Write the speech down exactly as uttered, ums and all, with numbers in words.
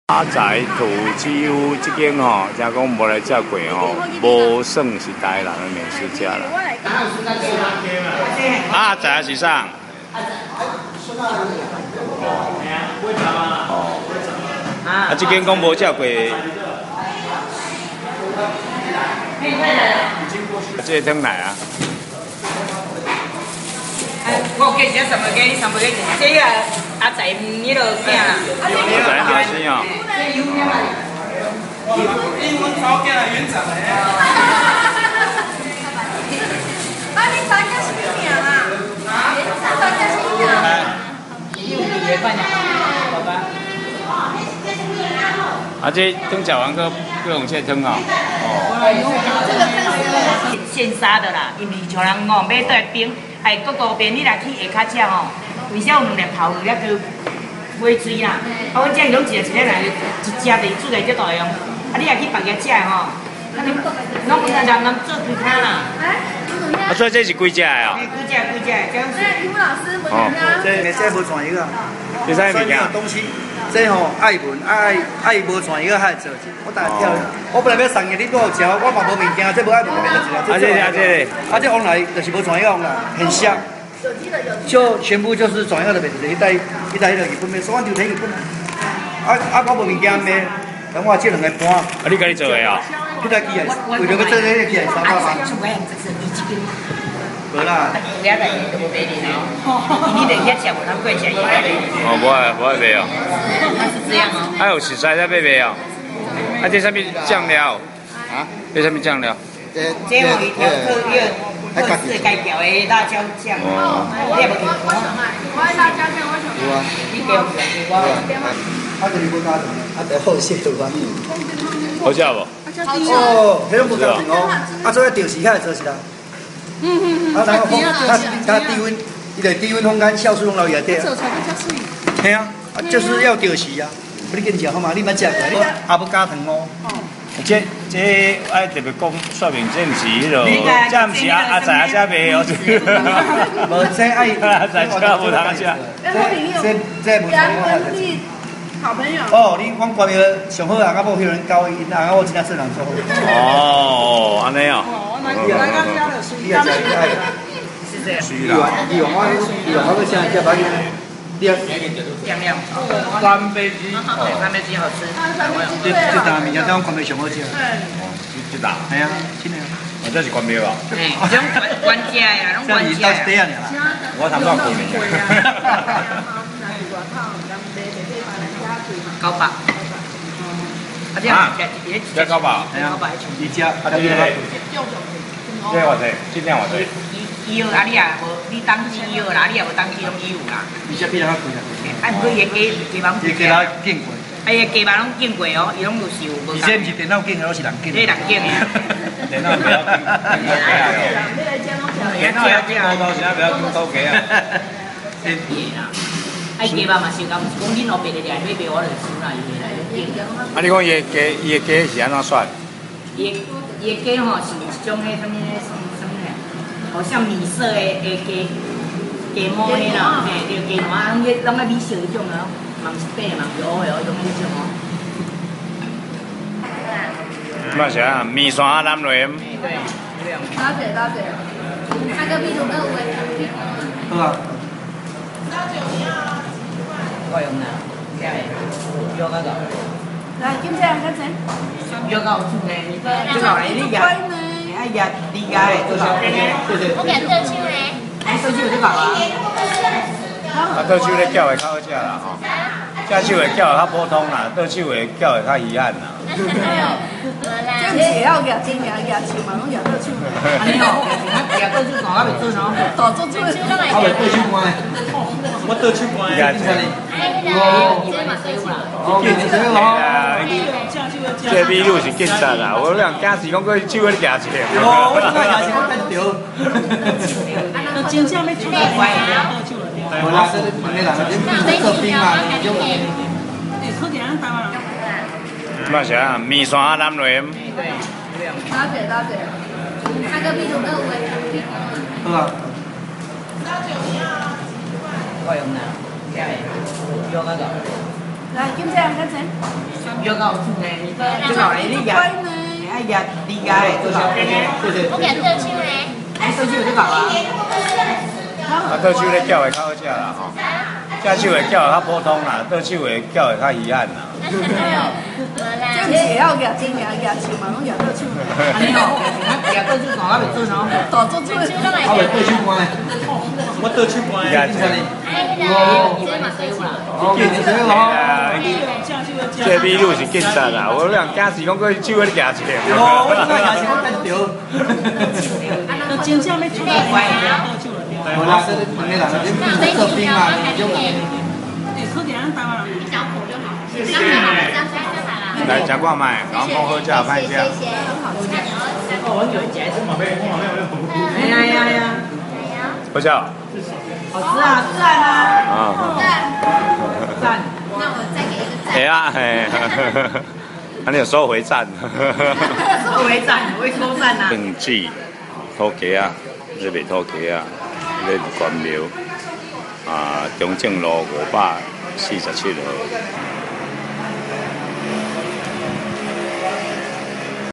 阿仔土鸡屋这间吼，听讲无来食过吼，无算是台南的美食家啦。阿仔是啥？哦，啊，这间讲无食过。这个汤来啊！ 我给这什么给你什么给这个阿仔你都惊啦。 阿仔好心哦。 英文超惊园长的。 啊，你参加什么名啊？啊？参加什么名？ 你有几月份呀？爸爸。 啊，这汤吃完个各用这汤啊。 哦。现杀的啦，因为像人讲买倒来冰，哎，各个边你来去下骹食吼，为啥有两粒头有了叫尾水啦？啊，阮这拢一个一个来，一只的煮来足大用，啊，你来去别个食吼，啊，你拢人人人做其他啦。 啊，所以这是几只的哦？ 几只几只，这样子。 语文老师，我们家。 这这无传一个。 这啥物件？ 东西。这吼爱文爱爱无传一个还做，我当然跳。我本来要送给你多少条，我嘛无物件，这无爱文变成一条。 啊这啊这， 啊这往来就是无传一个往来，很香。就全部就是转一个的名字，一袋一袋那个日本面，所以就睇日本。啊啊我无物件咩，等我这两个盘。啊你家己做的哦？ 这台机啊，为了要做这个机啊，三百万。无啦。 有了来都无卖你哦，你得遐食无通过食伊来。 哦，无爱无爱卖哦。 它是这样哦。 还有食材在卖卖哦。啊，这上面酱料。啊？这上面酱料。 这这有一条特约特制改调的辣椒酱。哦。你也无听过？ 我爱辣椒酱，我想。 有啊。 你给我给我。 啊，就是无加糖，啊，得好些有关。 好食无？ 哦，迄种无加糖哦，啊，做个钓时较会做是啦。嗯嗯嗯，啊，然后它它低温，伊个低温烘干酵素弄到伊内底。做出来较水。系啊，啊就是要钓时啊，你跟你讲好嘛，你莫食过，你啊不加糖哦。 这这爱特别讲说明这毋是迄落，这毋是阿阿仔阿姐卖哦。 无这爱阿仔家无通食。 这这无错。 好朋友。 哦，你阮关个上好啊，我某迄人教因啊，我真正做人做好。 哦，安尼哦。 你也讲爱， 是这样。 以往以往我以往我个现在叫把你第二酱料。 干贝鸡， 干贝鸡好吃。 这这单物件当干贝上好食。 哦，这这单。 系啊，真诶。 哦，这是关庙啊。 嘿，这种关家呀，拢关家呀。 我谈到过年。 高八。啊，这样这高八。 系啊，一只，啊， 这个。这偌济？这点偌济？ 伊有啊，你啊无，你当机有啦，你也无当机拢伊有啦。 伊只比较贵啦。 啊，不过伊个鸡鸡毛。 伊鸡毛见过。 啊，伊个鸡毛拢见过哦，伊拢就是有无。 而且毋是电脑见的，拢是人见。 这人见的。 电脑不要见。电脑要见多多，现在不要见多鸡啊。 是啦。啊，鸡毛嘛是讲，讲恁后边的来买卖我就收啦，伊来见。 啊，你讲伊个鸡，伊个鸡是安怎选？ 伊伊个鸡吼是一种迄什么什么什么嘞？好像米色的的鸡鸡毛迄啦，嘿，对鸡毛，拢个拢个米色迄种咯，嘛是白嘛是黑的哦，种迄种哦。 嘛是啊，面线啊，南螺。 对，这样。 大姐大姐，那个秘鲁那五位。 好啊。 我用啦，约那个。 来，今天两个钱。 约到厝呢，最后来你压，哎压你压的最后。 我给豆秋嘞。 哎，豆秋最后啊。 啊，豆秋咧叫会较好食啦吼，正手会叫会较普通啦，豆秋会叫会较遗憾啦。 这样子也要夹金牙夹球嘛，拢夹豆秋。 安尼哦，夹豆秋干啊袂准哦。 大做做。 啊，袂豆秋干。我豆秋干。 夹球。 哦，这嘛是有啦。 哦，这个哦。 这秘鲁是警察啦，我两假是讲佢手咧夹球。 哦，我真系夹球我跟掉。 那真正要出来乖啊！ 我啦，这没啦，这做兵嘛，就。 哎，好点打嘛。 嘛是啊，面线啊，南螺。 对， 大姐大姐，那个秘鲁那五位。 好啊。 我用啦，约那个。 来，今天两个钱。 就搞出呢，就搞来你压，哎压你压的多少？ 我给特区嘞。 哎，手机有就搞啊。 啊，倒手咧叫的较好食啦吼，正手的叫的较普通啦，倒手的叫的较遗憾啦。 这不是会晓夹真夹夹手嘛，拢夹倒手。 安尼哦，夹倒手干我袂做喏。 大做做。 我会倒手关，我倒手关。 呀，这哦，这嘛水有啦。 哦，这个哦。 这米路是警察啦，我两惊是讲佫手咧夹钱。 哦，我真系也是我跟着。 真正要出来乖啊！ 我那是问你啦，你不是做兵嘛？ 来吃看卖，然后讲好食歹食。 哦，我有一节是嘛？哎呀呀呀！ 好笑。 好吃啊，赞啊！ 啊。 赞。 那我再给一个赞。 系啊，嘿。啊，你有收回赞。 收回赞，我会收赞呐。 炖煮土鸡啊，这卖土鸡啊，这关庙啊，中正路五百四十七号。